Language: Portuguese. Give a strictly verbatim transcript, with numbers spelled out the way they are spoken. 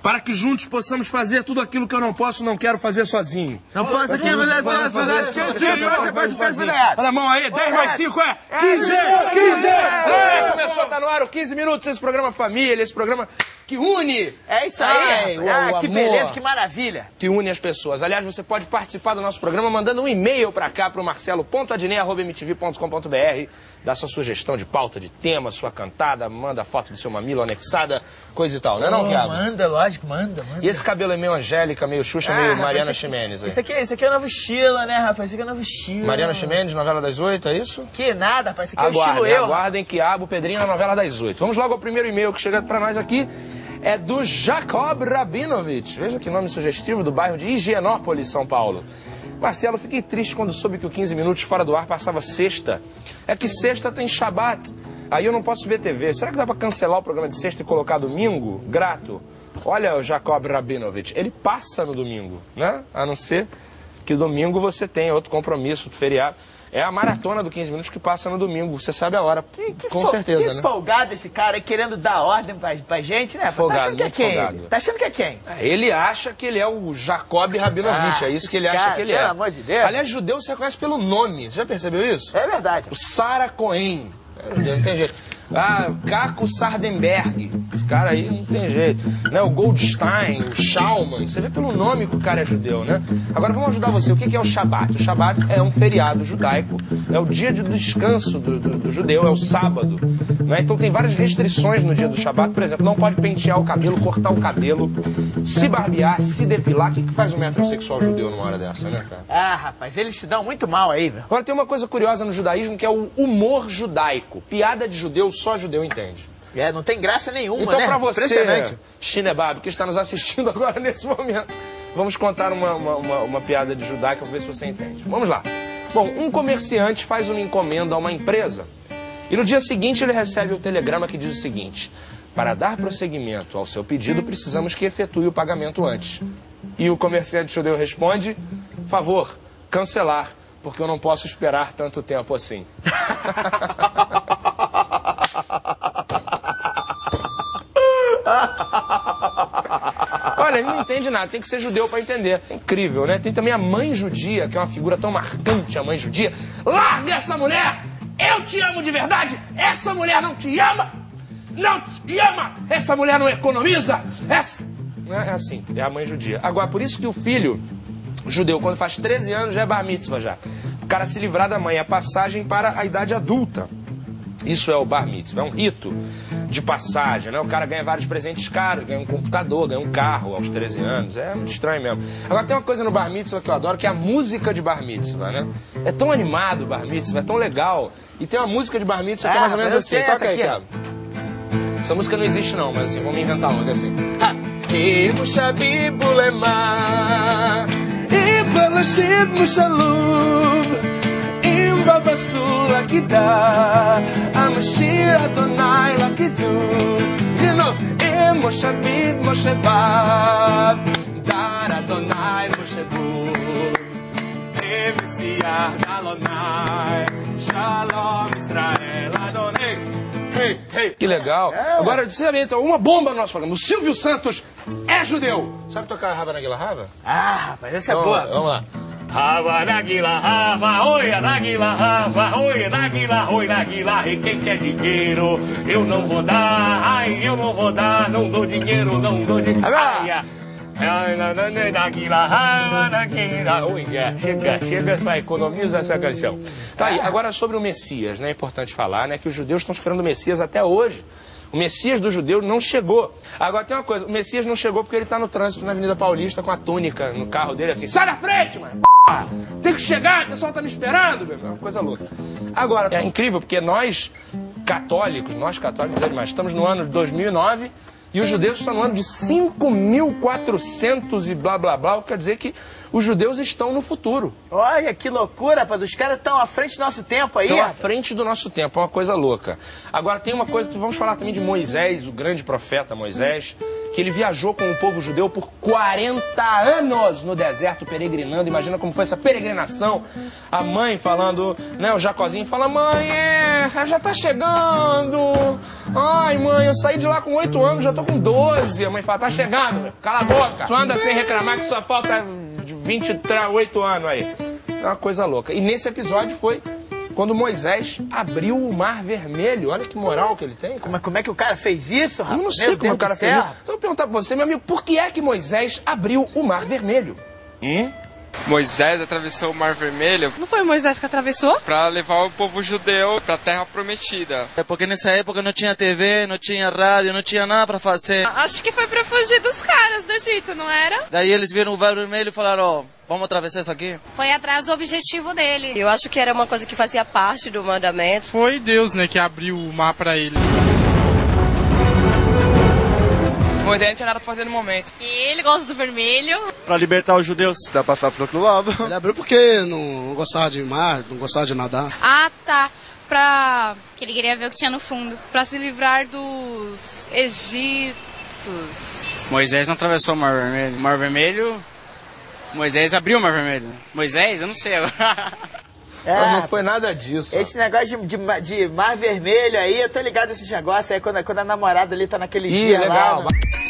para que juntos possamos fazer tudo aquilo que eu não posso, não quero fazer sozinho. Não posso aqui, mas eu posso fazer. Olha a mão aí, dez mais cinco é quinze! quinze! É, começou, tá no ar o quinze minutos, esse programa família, esse programa que une. É isso aí. Ai, ah, o, o que amor, beleza, que maravilha. Que une as pessoas. Aliás, você pode participar do nosso programa mandando um e-mail pra cá, pro marcelo ponto adnet arroba m t v ponto com ponto b r. Dá sua sugestão de pauta, de tema, sua cantada, manda foto do seu mamilo anexada, coisa e tal, não é não, Thiago? Manda, lógico, manda, manda. E esse cabelo é meio Angélica, meio Xuxa, ah, meio rapaz, Mariana Ximenes aí? Isso aqui, isso aqui é o novo estilo, né, rapaz? Isso aqui é o novo estilo. Mariana Ximenes, novela das oito, é isso? Que nada, rapaz, isso aqui aguardem, é o estilo eu. Aguardem que Abo Pedrinho na novela das oito. Vamos logo ao primeiro e-mail que chega pra nós aqui. É do Jacob Rabinovich. Veja que nome sugestivo, do bairro de Higienópolis, São Paulo. Marcelo, fiquei triste quando soube que o quinze minutos fora do ar passava sexta. É que sexta tem Shabat. Aí eu não posso ver T V. Será que dá pra cancelar o programa de sexta e colocar domingo? Grato. Olha o Jacob Rabinovich. Ele passa no domingo, né? A não ser que domingo você tem outro compromisso, outro feriado. É a maratona do quinze minutos que passa no domingo. Você sabe a hora, que, que com certeza, que né? Que folgado esse cara aí, querendo dar ordem pra, pra gente, né? Folgado, tá achando que é quem? folgado. Tá achando que é quem? Ele acha que ele é o Jacob Rabinovich. Ah, é isso que ele cara, acha que ele é. Pelo amor de Deus. Aliás, judeu você conhece pelo nome. Você já percebeu isso? É verdade. O Sarah Cohen. É, não tem jeito. Ah, Caco Sardenberg. Os caras aí não tem jeito. Né? O Goldstein, o Schaumann. Você vê pelo nome que o cara é judeu, né? Agora vamos ajudar você. O que é o Shabat? O Shabat é um feriado judaico. É o dia de descanso do, do, do judeu, é o sábado. Né? Então tem várias restrições no dia do Shabat. Por exemplo, não pode pentear o cabelo, cortar o cabelo, se barbear, se depilar. O que, que faz um metrosexual judeu numa hora dessa, né, cara? Ah, rapaz, eles se dão muito mal aí, velho. Agora tem uma coisa curiosa no judaísmo que é o humor judaico. Piada de judeu, só judeu entende. É, não tem graça nenhuma, então, né? Então, pra você, Shinebab, que está nos assistindo agora nesse momento, vamos contar uma, uma, uma, uma piada de judaica para ver se você entende. Vamos lá. Bom, um comerciante faz uma encomenda a uma empresa e no dia seguinte ele recebe o telegrama que diz o seguinte: para dar prosseguimento ao seu pedido, precisamos que efetue o pagamento antes. E o comerciante judeu responde: favor, cancelar, porque eu não posso esperar tanto tempo assim. Olha, ele não entende nada, tem que ser judeu para entender. É incrível, né? Tem também a mãe judia, que é uma figura tão marcante, a mãe judia. Larga essa mulher! Eu te amo de verdade! Essa mulher não te ama! Não te ama! Essa mulher não economiza! Essa... É assim, é a mãe judia. Agora, por isso que o filho judeu, quando faz treze anos, já é bar mitzvah já. O cara se livrar da mãe, é a passagem para a idade adulta. Isso é o bar mitzvah, é um rito de passagem, né? O cara ganha vários presentes caros, ganha um computador, ganha um carro aos treze anos, é muito estranho mesmo. Agora tem uma coisa no bar mitzvah que eu adoro, que é a música de bar mitzvah, né? É tão animado o bar mitzvah, é tão legal. E tem uma música de bar mitzvah que é mais ou menos assim. Toca aí, Thiago. Essa música não existe não, mas assim, vamos inventar uma, que é assim. Babasula que dá a Mashiach Adonai lá que do you know em Moshabit Moshebab dar Adonai Moshebu Messiah Adonai Shalom Israel Adonai. Hey, hey. Que legal. É. Agora, você sabe, então, uma bomba no nosso programa. O Silvio Santos é judeu. Sabe tocar Rava Nagila Rava? Ah, rapaz, essa é então, boa. Vamos lá. Rava Nagila Rava, oi Nagila Rava, oi Nagila, oi Nagila, e quem quer dinheiro, eu não vou dar, ai, eu não vou dar, não dou dinheiro, não dou dinheiro. Agora! Nagila Rava, Nagila, oi, chega, chega, vai, economiza essa canção. Tá aí, agora sobre o Messias, né? É importante falar, né? Que os judeus estão esperando o Messias até hoje. O Messias do judeu não chegou. Agora tem uma coisa, o Messias não chegou porque ele tá no trânsito na Avenida Paulista com a túnica no carro dele assim. Sai da frente, mano! Tem que chegar, o pessoal tá me esperando, meu irmão. Uma coisa louca. Agora, é incrível porque nós, católicos, nós católicos, mas estamos no ano de dois mil e nove e os judeus estão no ano de cinco mil e quatrocentos e blá blá blá. Quer dizer que os judeus estão no futuro. Olha que loucura, rapaz. Os caras estão à frente do nosso tempo aí. Estão à frente do nosso tempo, é uma coisa louca. Agora tem uma coisa, vamos falar também de Moisés, o grande profeta Moisés, que ele viajou com o povo judeu por quarenta anos no deserto, peregrinando. Imagina como foi essa peregrinação. A mãe falando, né, o Jacozinho fala, mãe, é, já tá chegando. Ai, mãe, eu saí de lá com oito anos, já tô com doze. A mãe fala, tá chegando, meu. Cala a boca. Só anda sem reclamar que só falta vinte e oito anos aí. É uma coisa louca. E nesse episódio foi quando Moisés abriu o Mar Vermelho. Olha que moral que ele tem. Como, como é que o cara fez isso, rapaz? Eu não sei como o cara fez isso. Então eu vou perguntar pra você, meu amigo, por que é que Moisés abriu o Mar Vermelho? Hum? Moisés atravessou o Mar Vermelho. Não foi o Moisés que atravessou? Para levar o povo judeu para a Terra Prometida. É porque nessa época não tinha T V, não tinha rádio, não tinha nada para fazer. Acho que foi para fugir dos caras do Egito, não era? Daí eles viram o Mar Vermelho e falaram, ó, oh, vamos atravessar isso aqui? Foi atrás do objetivo dele. Eu acho que era uma coisa que fazia parte do mandamento. Foi Deus, né, que abriu o mar para ele. Moisés não tinha nada pra fazer no momento. Que ele gosta do vermelho. Pra libertar os judeus. Dá pra passar pro outro lado. Ele abriu porque não gostava de mar, não gostava de nadar. Ah, tá. Pra... Que ele queria ver o que tinha no fundo. Pra se livrar dos Egitos. Moisés não atravessou o Mar Vermelho. O Mar Vermelho... Moisés abriu o Mar Vermelho. Moisés? Eu não sei agora. É, Mas não foi nada disso. Esse ó. negócio de, de, de Mar Vermelho aí, eu tô ligado nesses negócios aí, quando, quando a namorada ali tá naquele Ih, dia legal. lá... No...